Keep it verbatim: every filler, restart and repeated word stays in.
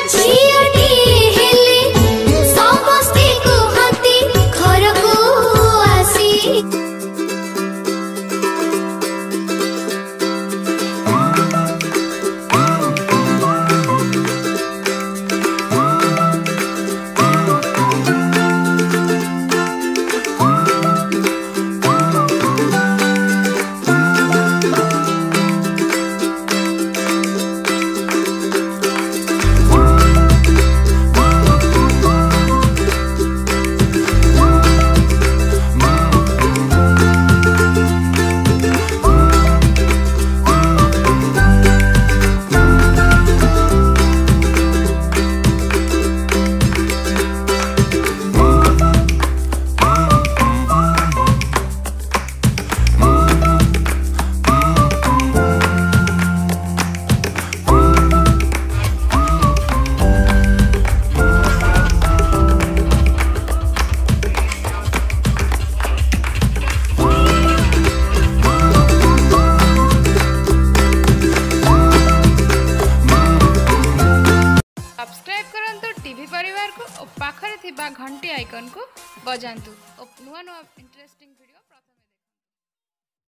झियोटी हेले समस्ते कुहती घर को आसी सब्सक्राइब करंतु टीवी परिवार को और पाखरे थिबा घंटी आइकन को बजांतु और नुआ नुआ इंटरेस्टिंग